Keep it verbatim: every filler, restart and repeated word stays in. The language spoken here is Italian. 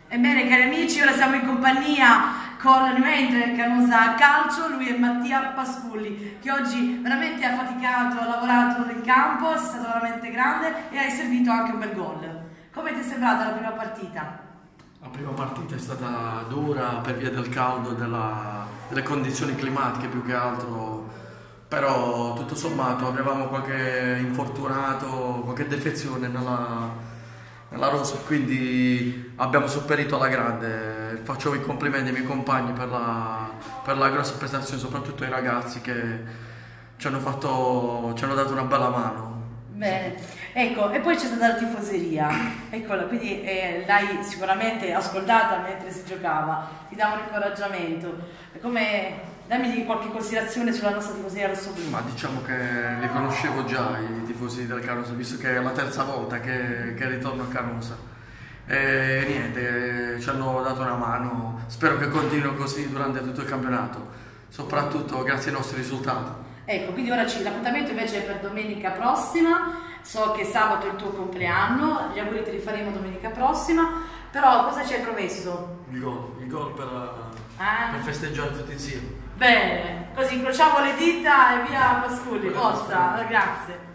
Ebbene cari amici, ora siamo in compagnia con l'animatore del Canosa Calcio, lui è Mattia Pasculli, che oggi veramente ha faticato, ha lavorato nel campo, è stato veramente grande e hai servito anche un bel gol. Come ti è sembrata la prima partita? La prima partita è stata dura per via del caldo e della, delle condizioni climatiche più che altro, però tutto sommato avevamo qualche infortunato, qualche defezione nella... nella rosa, quindi abbiamo sopperito alla grande. Faccio i complimenti ai miei compagni per la, per la grossa prestazione, soprattutto ai ragazzi che ci hanno, fatto, ci hanno dato una bella mano. Bene, ecco, e poi c'è stata la tifoseria, eccola, quindi eh, l'hai sicuramente ascoltata mentre si giocava, ti dà un incoraggiamento. Come, dammi qualche considerazione sulla nostra tifoseria rossoblu. Ma diciamo che li conoscevo già i tifosi del Canosa, visto che è la terza volta che, che ritorno a Canosa. E niente, ci hanno dato una mano, spero che continuino così durante tutto il campionato, soprattutto grazie ai nostri risultati. Ecco, quindi ora l'appuntamento invece è per domenica prossima, so che sabato è il tuo compleanno, gli auguri te li faremo domenica prossima, però cosa ci hai promesso? Il gol, il gol per, ah. per festeggiare tutti insieme. Bene, così incrociamo le dita e via Pasculli, forza, grazie.